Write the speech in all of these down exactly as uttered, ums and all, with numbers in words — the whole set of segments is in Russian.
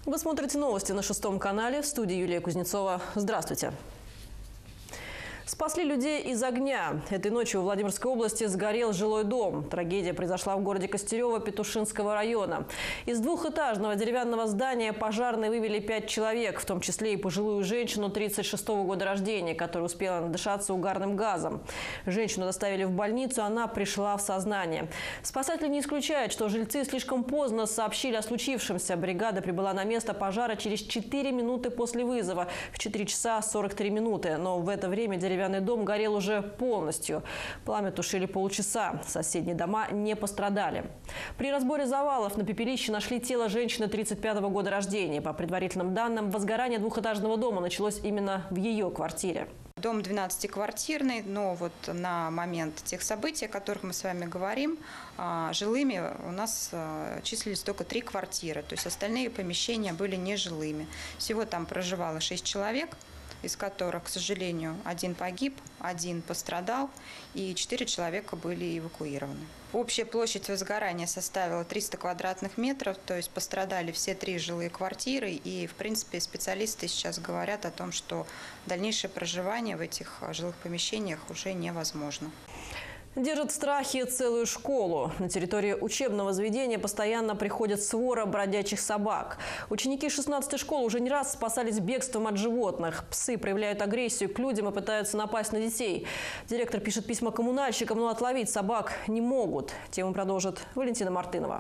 Вы смотрите новости на шестом канале. В студии Юлия Кузнецова. Здравствуйте. Спасли людей из огня. Этой ночью в Владимирской области сгорел жилой дом. Трагедия произошла в городе Костерево Петушинского района. Из двухэтажного деревянного здания пожарные вывели пять человек, в том числе и пожилую женщину тридцать шестого года рождения, которая успела надышаться угарным газом. Женщину доставили в больницу, она пришла в сознание. Спасатели не исключают, что жильцы слишком поздно сообщили о случившемся. Бригада прибыла на место пожара через четыре минуты после вызова, в четыре часа сорок три минуты. Но в это время деревянный Деревянный дом горел уже полностью. Пламя тушили полчаса. Соседние дома не пострадали. При разборе завалов на пепелище нашли тело женщины тридцать пятого года рождения. По предварительным данным, возгорание двухэтажного дома началось именно в ее квартире. Дом двенадцатиквартирный, но вот на момент тех событий, о которых мы с вами говорим, жилыми у нас числились только три квартиры. То есть остальные помещения были нежилыми. Всего там проживало шесть человек, из которых, к сожалению, один погиб, один пострадал и четыре человека были эвакуированы. Общая площадь возгорания составила триста квадратных метров, то есть пострадали все три жилые квартиры. И, в принципе, специалисты сейчас говорят о том, что дальнейшее проживание в этих жилых помещениях уже невозможно. Держат в страхе целую школу. На территории учебного заведения постоянно приходят свора бродячих собак. Ученики шестнадцатой школы уже не раз спасались бегством от животных. Псы проявляют агрессию к людям и пытаются напасть на детей. Директор пишет письма коммунальщикам, но отловить собак не могут. Тему продолжит Валентина Мартынова.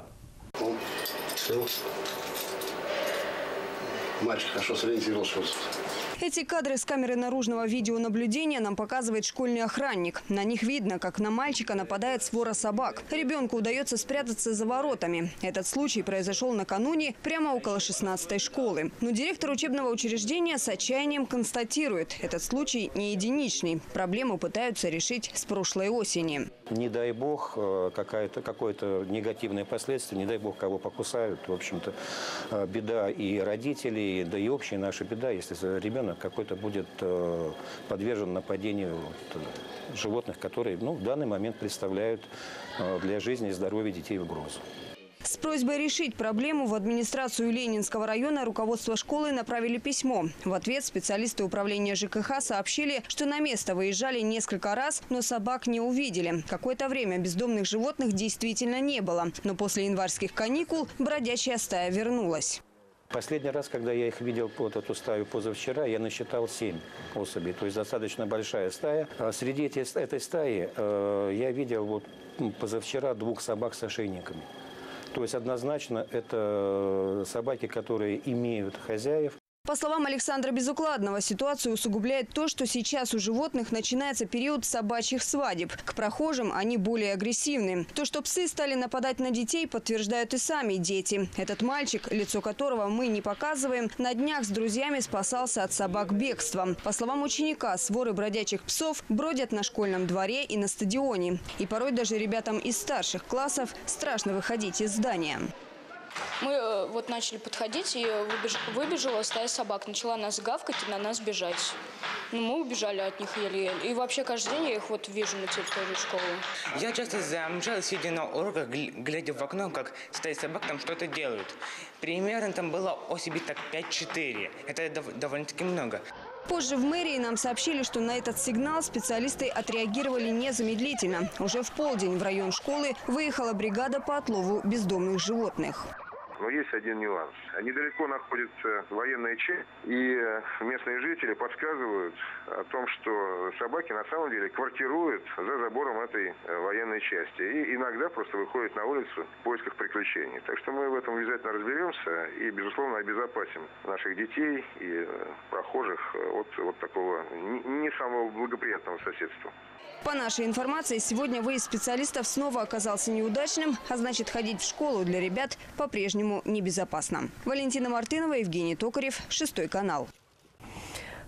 Мальчик хорошо сориентировался. Эти кадры с камеры наружного видеонаблюдения нам показывает школьный охранник. На них видно, как на мальчика нападает свора собак. Ребенку удается спрятаться за воротами. Этот случай произошел накануне прямо около шестнадцатой школы. Но директор учебного учреждения с отчаянием констатирует, этот случай не единичный. Проблему пытаются решить с прошлой осени. Не дай бог какое-то какое-то негативное последствие, не дай бог кого покусают. В общем-то, беда и родителей, да и общая наша беда, если ребенок какой-то будет подвержен нападению животных, которые ну, в данный момент представляют для жизни и здоровья детей угрозу. С просьбой решить проблему в администрацию Ленинского района руководство школы направили письмо. В ответ специалисты управления ЖКХ сообщили, что на место выезжали несколько раз, но собак не увидели. Какое-то время бездомных животных действительно не было. Но после январских каникул бродячая стая вернулась. Последний раз, когда я их видел, вот эту стаю позавчера, я насчитал семь особей. То есть достаточно большая стая. Среди этой стаи я видел вот позавчера двух собак с ошейниками. То есть однозначно это собаки, которые имеют хозяев. По словам Александра Безукладного, ситуацию усугубляет то, что сейчас у животных начинается период собачьих свадеб. К прохожим они более агрессивны. То, что псы стали нападать на детей, подтверждают и сами дети. Этот мальчик, лицо которого мы не показываем, на днях с друзьями спасался от собак бегством. По словам ученика, своры бродячих псов бродят на школьном дворе и на стадионе. И порой даже ребятам из старших классов страшно выходить из здания. Мы вот начали подходить, и выбеж... выбежала стая собак. Начала нас гавкать и на нас бежать. Ну, мы убежали от них еле-еле. И вообще каждый день я их вот вижу на территории школы. Я часто замечала, сидя на уроках, глядя в окно, как стая собак там что-то делают. Примерно там было особей так пять-четыре. Это дов... довольно-таки много. Позже в мэрии нам сообщили, что на этот сигнал специалисты отреагировали незамедлительно. Уже в полдень в район школы выехала бригада по отлову бездомных животных. Но есть один нюанс. Недалеко находится военная часть, и местные жители подсказывают о том, что собаки на самом деле квартируют за забором этой военной части. И иногда просто выходят на улицу в поисках приключений. Так что мы в этом обязательно разберемся и, безусловно, обезопасим наших детей и прохожих от вот такого не самого благоприятного соседства. По нашей информации, сегодня выезд специалистов снова оказался неудачным, а значит, ходить в школу для ребят по-прежнему небезопасно. Валентина Мартынова, Евгений Токарев, шестой канал.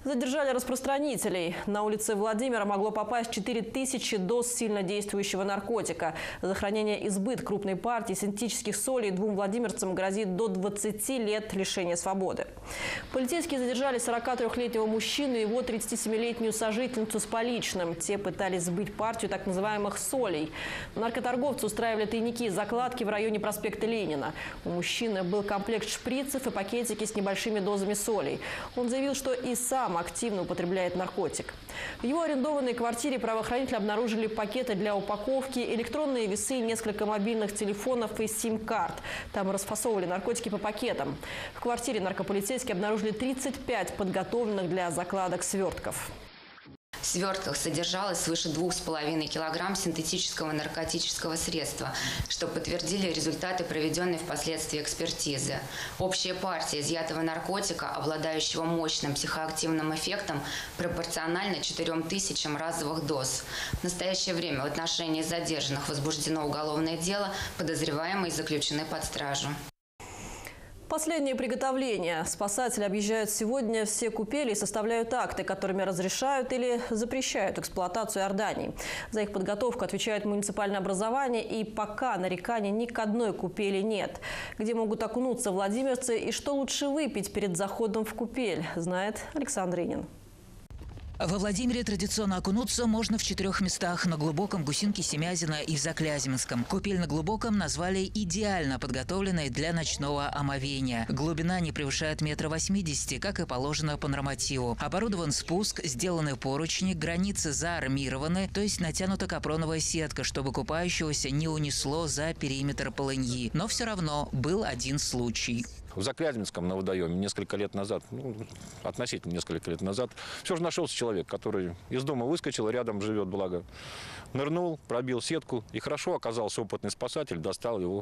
Задержали распространителей. На улице Владимира могло попасть четыре тысячи доз сильнодействующего наркотика. За хранение и сбыт крупной партии синтетических солей двум владимирцам грозит до двадцати лет лишения свободы. Полицейские задержали сорокатрёхлетнего мужчину и его тридцатисемилетнюю сожительницу с поличным. Те пытались сбыть партию так называемых солей. Наркоторговцы устраивали тайники и закладки в районе проспекта Ленина. У мужчины был комплект шприцев и пакетики с небольшими дозами солей. Он заявил, что и сам активно употребляет наркотик. В его арендованной квартире правоохранители обнаружили пакеты для упаковки, электронные весы, несколько мобильных телефонов и сим-карт. Там расфасовывали наркотики по пакетам. В квартире наркополицейские обнаружили тридцать пять подготовленных для закладок свертков. В свертках содержалось свыше двух с половиной килограмм синтетического наркотического средства, что подтвердили результаты проведенной впоследствии экспертизы. Общая партия изъятого наркотика, обладающего мощным психоактивным эффектом, пропорциональна четырем тысячам разовых доз. В настоящее время в отношении задержанных возбуждено уголовное дело, подозреваемые заключены под стражу. Последнее приготовление. Спасатели объезжают сегодня все купели и составляют акты, которыми разрешают или запрещают эксплуатацию орданий. За их подготовку отвечает муниципальное образование, и пока нареканий ни к одной купели нет. Где могут окунуться владимирцы и что лучше выпить перед заходом в купель, знает Александр Инин. Во Владимире традиционно окунуться можно в четырех местах – на Глубоком, Гусинке, Семязино и в Заклязьминском. Купель на Глубоком назвали идеально подготовленной для ночного омовения. Глубина не превышает метра восьмидесяти, как и положено по нормативу. Оборудован спуск, сделаны поручни, границы заармированы, то есть натянута капроновая сетка, чтобы купающегося не унесло за периметр полыньи. Но все равно был один случай. В Заклязьминском на водоеме несколько лет назад, ну, относительно несколько лет назад, все же нашелся человек, который из дома выскочил, рядом живет, благо. Нырнул, пробил сетку, и хорошо оказался опытный спасатель, достал его.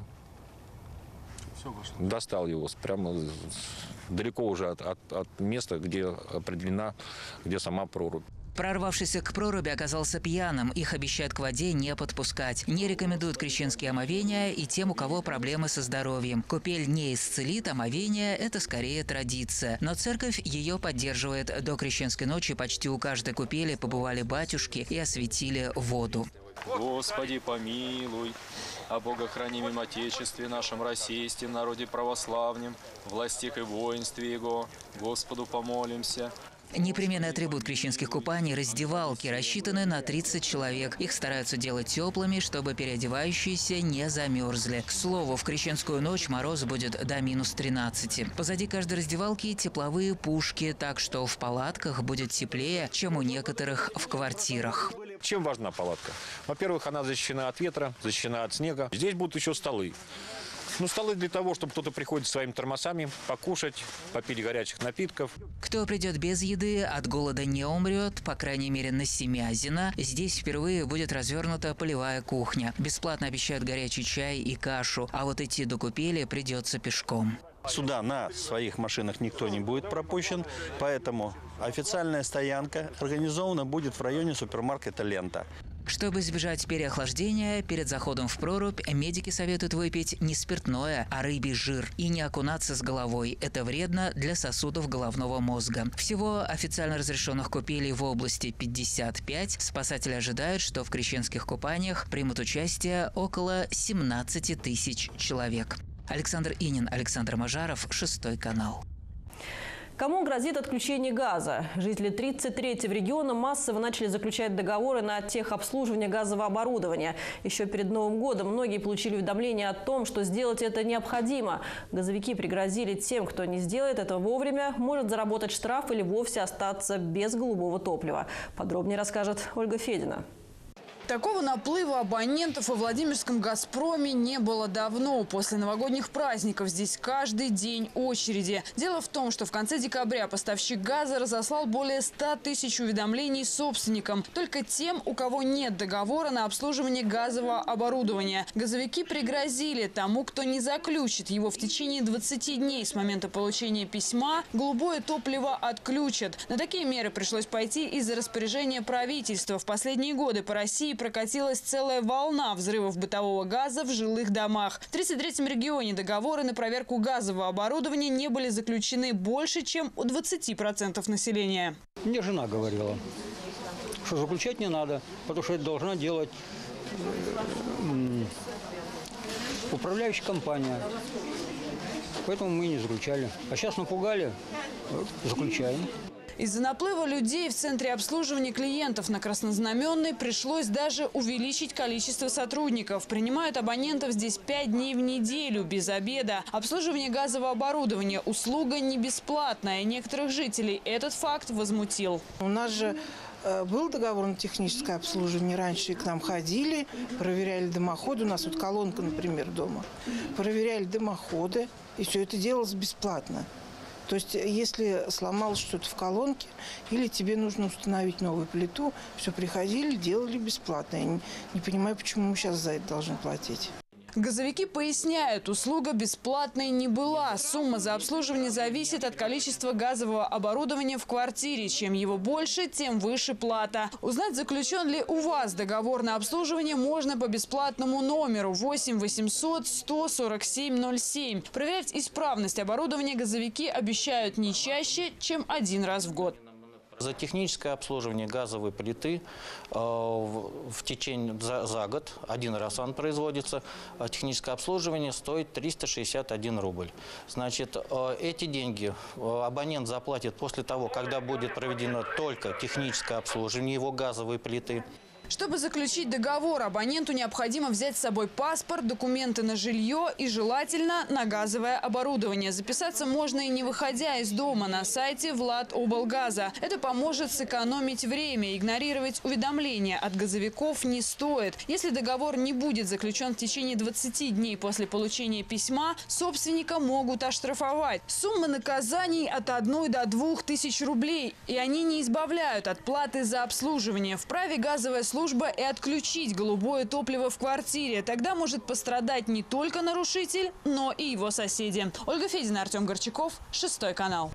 Все вышло. Достал его прямо далеко уже от, от, от места, где определена, где сама прорубь. Прорвавшийся к проруби оказался пьяным. Их обещают к воде не подпускать. Не рекомендуют крещенские омовения и тем, у кого проблемы со здоровьем. Купель не исцелит, омовение – это скорее традиция. Но церковь ее поддерживает. До крещенской ночи почти у каждой купели побывали батюшки и осветили воду. Господи, помилуй, о богохранимом Отечестве нашем российском, народе православном, властях и воинстве Его, Господу помолимся. Непременный атрибут крещенских купаний – раздевалки, рассчитаны на тридцать человек. Их стараются делать теплыми, чтобы переодевающиеся не замерзли. К слову, в крещенскую ночь мороз будет до минус тринадцати. Позади каждой раздевалки тепловые пушки, так что в палатках будет теплее, чем у некоторых в квартирах. Чем важна палатка? Во-первых, она защищена от ветра, защищена от снега. Здесь будут еще столы. Ну, столы для того, чтобы кто-то приходит своими термосами, покушать, попить горячих напитков. Кто придет без еды, от голода не умрет, по крайней мере, на Семязино. Здесь впервые будет развернута полевая кухня. Бесплатно обещают горячий чай и кашу, а вот идти до купели придется пешком. Сюда на своих машинах никто не будет пропущен, поэтому официальная стоянка организована будет в районе супермаркета «Лента». Чтобы избежать переохлаждения, перед заходом в прорубь медики советуют выпить не спиртное, а рыбий жир и не окунаться с головой. Это вредно для сосудов головного мозга. Всего официально разрешенных купелей в области пятьдесят пять. Спасатели ожидают, что в крещенских купаниях примут участие около семнадцати тысяч человек. Александр Инин, Александр Мажаров, Шестой канал. Кому грозит отключение газа? Жители тридцать третьего региона массово начали заключать договоры на техобслуживание газового оборудования. Еще перед Новым годом многие получили уведомление о том, что сделать это необходимо. Газовики пригрозили тем, кто не сделает этого вовремя, может заработать штраф или вовсе остаться без голубого топлива. Подробнее расскажет Ольга Федина. Такого наплыва абонентов во Владимирском «Газпроме» не было давно. После новогодних праздников здесь каждый день очереди. Дело в том, что в конце декабря поставщик газа разослал более ста тысяч уведомлений собственникам. Только тем, у кого нет договора на обслуживание газового оборудования. Газовики пригрозили тому, кто не заключит его в течение двадцати дней с момента получения письма, голубое топливо отключат. На такие меры пришлось пойти из-за распоряжения правительства. В последние годы по России прокатилась целая волна взрывов бытового газа в жилых домах. В тридцать третьем регионе договоры на проверку газового оборудования не были заключены больше, чем у двадцати процентов населения. Мне жена говорила, что заключать не надо, потому что это должна делать управляющая компания. Поэтому мы не заключали. А сейчас напугали, заключаем. Из-за наплыва людей в центре обслуживания клиентов на Краснознаменной пришлось даже увеличить количество сотрудников. Принимают абонентов здесь пять дней в неделю, без обеда. Обслуживание газового оборудования – услуга не бесплатная. Некоторых жителей этот факт возмутил. У нас же был договор на техническое обслуживание. Раньше к нам ходили, проверяли дымоходы. У нас вот колонка, например, дома. Проверяли дымоходы, и все это делалось бесплатно. То есть, если сломалось что-то в колонке, или тебе нужно установить новую плиту, все приходили, делали бесплатно. Я не, не понимаю, почему мы сейчас за это должны платить. Газовики поясняют, услуга бесплатной не была. Сумма за обслуживание зависит от количества газового оборудования в квартире. Чем его больше, тем выше плата. Узнать, заключен ли у вас договор на обслуживание, можно по бесплатному номеру восемь восемьсот сто сорок семь ноль семь. Проверять исправность оборудования газовики обещают не чаще, чем один раз в год. За техническое обслуживание газовой плиты э, в, в течение за, за год, один раз он производится, а техническое обслуживание стоит триста шестьдесят один рубль. Значит, э, эти деньги э, абонент заплатит после того, когда будет проведено только техническое обслуживание его газовой плиты. Чтобы заключить договор, абоненту необходимо взять с собой паспорт, документы на жилье и, желательно, на газовое оборудование. Записаться можно и не выходя из дома на сайте Владоблгаза. Это поможет сэкономить время. Игнорировать уведомления от газовиков не стоит. Если договор не будет заключен в течение двадцати дней после получения письма, собственника могут оштрафовать. Сумма наказаний от одной до двух тысяч рублей. И они не избавляют от платы за обслуживание. Вправе газовая служба служба и отключить голубое топливо в квартире. Тогда может пострадать не только нарушитель, но и его соседи. Ольга Федина, Артем Горчаков, Шестой канал.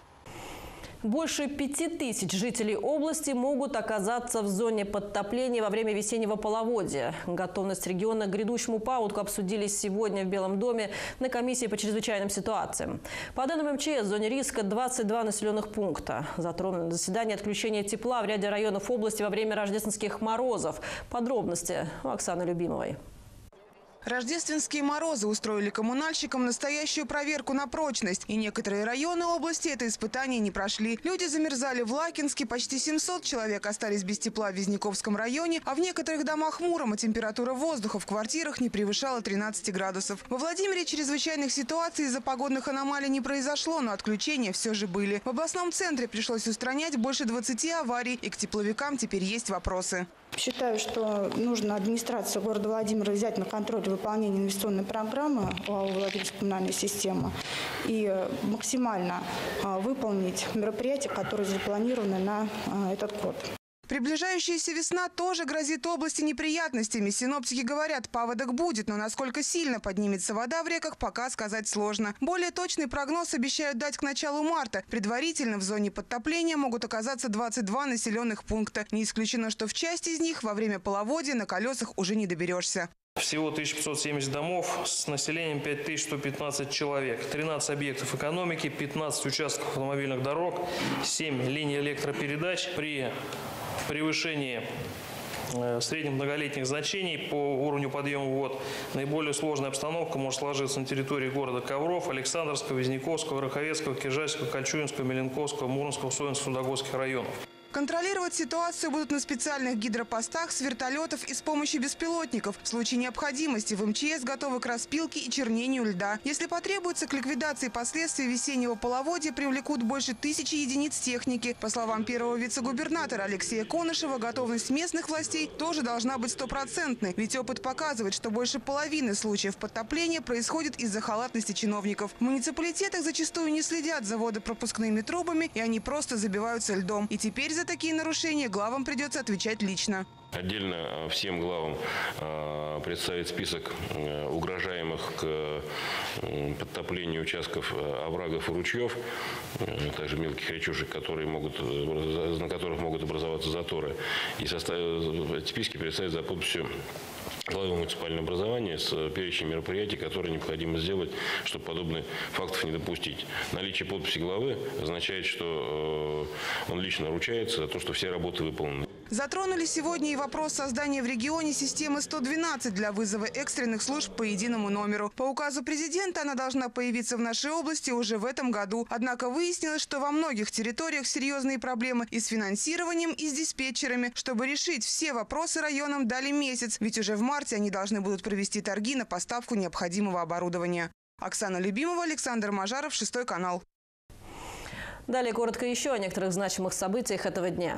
Больше пяти тысяч жителей области могут оказаться в зоне подтопления во время весеннего половодья. Готовность региона к грядущему паводку обсудили сегодня в Белом доме на комиссии по чрезвычайным ситуациям. По данным эм че эс, в зоне риска двадцать два населенных пункта. Затронуто заседание отключения тепла в ряде районов области во время рождественских морозов. Подробности у Оксаны Любимовой. Рождественские морозы устроили коммунальщикам настоящую проверку на прочность. И некоторые районы области это испытание не прошли. Люди замерзали в Лакинске, почти семьсот человек остались без тепла в Визняковском районе, а в некоторых домах Мурома температура воздуха в квартирах не превышала тринадцати градусов. Во Владимире чрезвычайных ситуаций из-за погодных аномалий не произошло, но отключения все же были. В областном центре пришлось устранять больше двадцати аварий, и к тепловикам теперь есть вопросы. Считаю, что нужно администрацию города Владимира взять на контроль выполнение инвестиционной программы ОАО «Владимирская коммунальная система» и максимально выполнить мероприятия, которые запланированы на этот год. Приближающаяся весна тоже грозит области неприятностями. Синоптики говорят, паводок будет, но насколько сильно поднимется вода в реках, пока сказать сложно. Более точный прогноз обещают дать к началу марта. Предварительно в зоне подтопления могут оказаться двадцать два населенных пункта. Не исключено, что в части из них во время половодья на колесах уже не доберешься. Всего тысяча пятьсот семьдесят домов с населением пять тысяч сто пятнадцать человек, тринадцать объектов экономики, пятнадцать участков автомобильных дорог, семь линий электропередач. При превышении средних многолетних значений по уровню подъема вод наиболее сложная обстановка может сложиться на территории города Ковров, Александровского, Визняковского, Раховецкого, Киржачского, Кольчуинского, Меленковского, Муромского, Соинского, Судогодских районов. Контролировать ситуацию будут на специальных гидропостах с вертолетов и с помощью беспилотников. В случае необходимости в эм че эс готовы к распилке и чернению льда. Если потребуется, к ликвидации последствий весеннего половодья привлекут больше тысячи единиц техники. По словам первого вице-губернатора Алексея Конышева, готовность местных властей тоже должна быть стопроцентной. Ведь опыт показывает, что больше половины случаев подтопления происходит из-за халатности чиновников. В муниципалитетах зачастую не следят за водопропускными трубами, и они просто забиваются льдом. И теперь за за такие нарушения главам придется отвечать лично. Отдельно всем главам представить список угрожаемых к подтоплению участков оврагов и ручьев, также мелких речушек, которые могут, на которых могут образоваться заторы. И составить списки представить за подписью главы муниципального образования с перечнем мероприятий, которые необходимо сделать, чтобы подобных фактов не допустить. Наличие подписи главы означает, что он лично ручается за то, что все работы выполнены. Затронули сегодня и вопрос создания в регионе системы сто двенадцать для вызова экстренных служб по единому номеру. По указу президента она должна появиться в нашей области уже в этом году. Однако выяснилось, что во многих территориях серьезные проблемы и с финансированием, и с диспетчерами. Чтобы решить все вопросы, районам дали месяц, ведь уже в марте они должны будут провести торги на поставку необходимого оборудования. Оксана Любимова, Александр Мажаров, Шестой канал. Далее коротко еще о некоторых значимых событиях этого дня.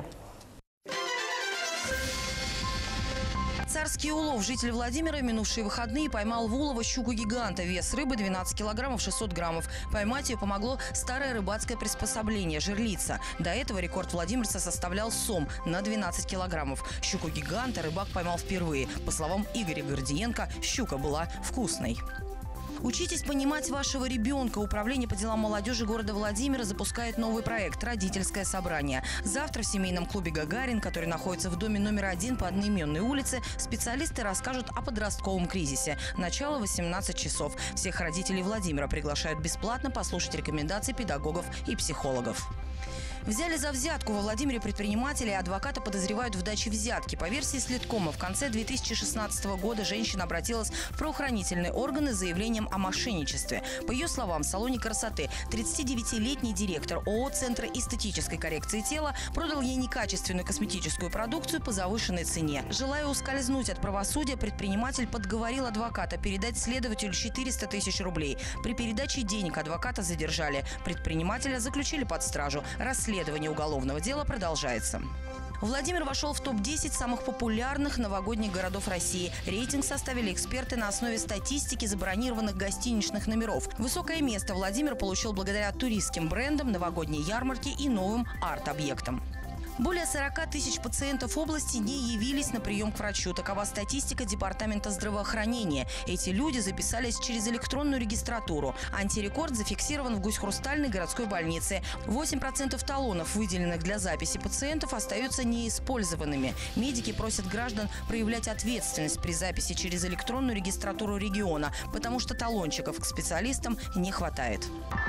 Царский улов. Житель Владимира в минувшие выходные поймал в улово щуку-гиганта. Вес рыбы двенадцать килограммов шестьсот граммов. Поймать ее помогло старое рыбацкое приспособление – жерлица. До этого рекорд владимирца составлял сом на двенадцать килограммов. Щуку-гиганта рыбак поймал впервые. По словам Игоря Гордиенко, щука была вкусной. Учитесь понимать вашего ребенка. Управление по делам молодежи города Владимира запускает новый проект «Родительское собрание». Завтра в семейном клубе «Гагарин», который находится в доме номер один по одноименной улице, специалисты расскажут о подростковом кризисе. Начало восемнадцать часов. Всех родителей Владимира приглашают бесплатно послушать рекомендации педагогов и психологов. Взяли за взятку. Во Владимире предприниматели и адвоката подозревают в даче взятки. По версии Следкома, в конце две тысячи шестнадцатого года женщина обратилась в правоохранительные органы с заявлением о мошенничестве. По ее словам, в салоне красоты тридцатидевятилетний директор ООО «Центра эстетической коррекции тела» продал ей некачественную косметическую продукцию по завышенной цене. Желая ускользнуть от правосудия, предприниматель подговорил адвоката передать следователю четыреста тысяч рублей. При передаче денег адвоката задержали. Предпринимателя заключили под стражу. Расследование Расследование уголовного дела продолжается. Владимир вошел в топ десять самых популярных новогодних городов России. Рейтинг составили эксперты на основе статистики забронированных гостиничных номеров. Высокое место Владимир получил благодаря туристским брендам, новогодней ярмарке и новым арт-объектам. Более сорока тысяч пациентов области не явились на прием к врачу. Такова статистика Департамента здравоохранения. Эти люди записались через электронную регистратуру. Антирекорд зафиксирован в Гусь-Хрустальной городской больнице. восемь процентов талонов, выделенных для записи пациентов, остаются неиспользованными. Медики просят граждан проявлять ответственность при записи через электронную регистратуру региона, потому что талончиков к специалистам не хватает.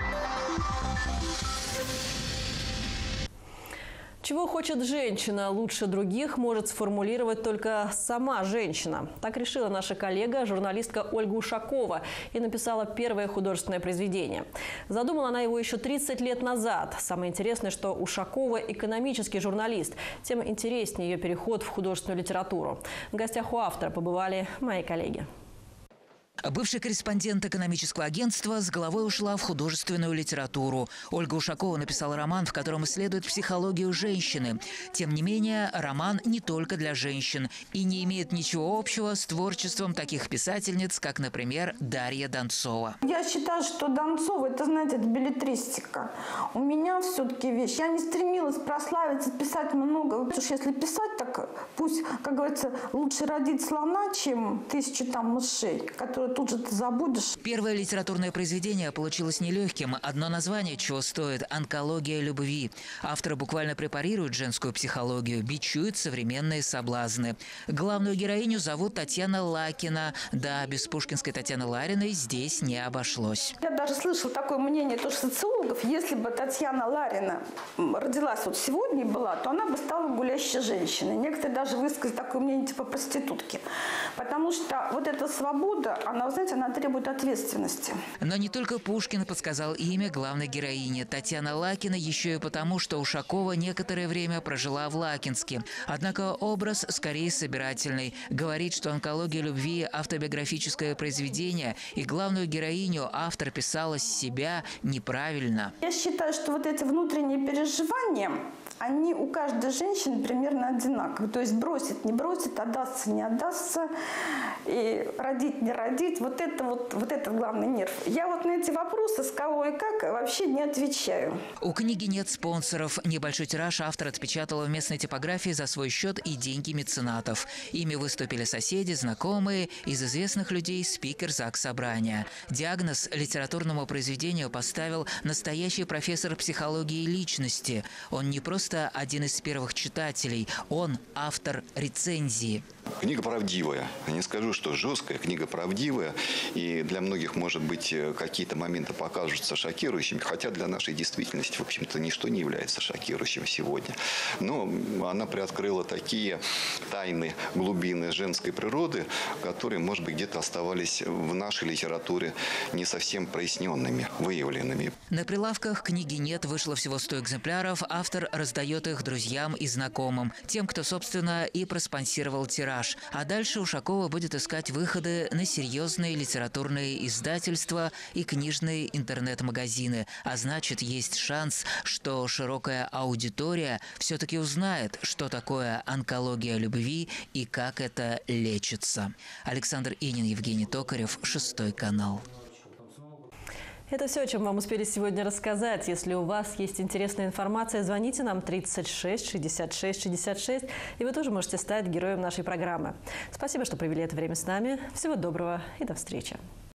Чего хочет женщина лучше других, может сформулировать только сама женщина. Так решила наша коллега, журналистка Ольга Ушакова, и написала первое художественное произведение. Задумала она его еще тридцать лет назад. Самое интересное, что Ушакова – экономический журналист. Тем интереснее ее переход в художественную литературу. В гостях у автора побывали мои коллеги. Бывший корреспондент экономического агентства с головой ушла в художественную литературу. Ольга Ушакова написала роман, в котором исследует психологию женщины. Тем не менее, роман не только для женщин и не имеет ничего общего с творчеством таких писательниц, как, например, Дарья Донцова. Я считаю, что Донцова – это, знаете, это беллетристика. У меня все-таки вещь. Я не стремилась прославиться, писать много. Потому что если писать, так пусть, как говорится, лучше родить слона, чем тысячу там мышей, которые тут же ты забудешь. Первое литературное произведение получилось нелегким. Одно название чего стоит – «Онкология любви». Авторы буквально препарируют женскую психологию, бичуют современные соблазны. Главную героиню зовут Татьяна Лакина. Да, без пушкинской Татьяны Лариной здесь не обошлось. Я даже слышала такое мнение тоже социологов. Если бы Татьяна Ларина родилась вот сегодня и была, то она бы стала гулящей женщиной. Некоторые даже высказали такое мнение типа проститутки. Потому что вот эта свобода, она, вы знаете, она требует ответственности. Но не только Пушкин подсказал имя главной героини. Татьяна Лакина еще и потому, что Ушакова некоторое время прожила в Лакинске. Однако образ скорее собирательный. Говорит, что «Онкология любви» – автобиографическое произведение, и главную героиню автор писала с себя неправильно. Я считаю, что вот эти внутренние переживания, они у каждой женщины примерно одинаковые. То есть бросит, не бросит, отдастся, не отдастся, и родить, не родить. открыть вот, это вот, вот этот главный нерв. Я вот на эти вопросы, с кого и как, вообще не отвечаю. У книги нет спонсоров. Небольшой тираж автор отпечатала в местной типографии за свой счет и деньги меценатов. Ими выступили соседи, знакомые, из известных людей спикер Заксобрания. Диагноз литературному произведению поставил настоящий профессор психологии личности. Он не просто один из первых читателей, он автор рецензии. Книга правдивая. Не скажу, что жесткая, книга правдивая. И для многих, может быть, какие-то моменты покажутся шокирующими. Хотя для нашей действительности, в общем-то, ничто не является шокирующим сегодня. Но она приоткрыла такие тайны, глубины женской природы, которые, может быть, где-то оставались в нашей литературе не совсем проясненными, выявленными. На прилавках книги нет, вышло всего сто экземпляров. Автор раздает их друзьям и знакомым. Тем, кто, собственно, и проспонсировал тираж. А дальше Ушакова будет искать выходы на серьезные литературные издательства и книжные интернет-магазины. А значит, есть шанс, что широкая аудитория все-таки узнает, что такое онкология любви и как это лечится. Александр Инин, Евгений Токарев, Шестой канал. Это все, о чем вам успели сегодня рассказать. Если у вас есть интересная информация, звоните нам тридцать шесть шестьдесят шесть шестьдесят шесть, и вы тоже можете стать героем нашей программы. Спасибо, что провели это время с нами. Всего доброго и до встречи.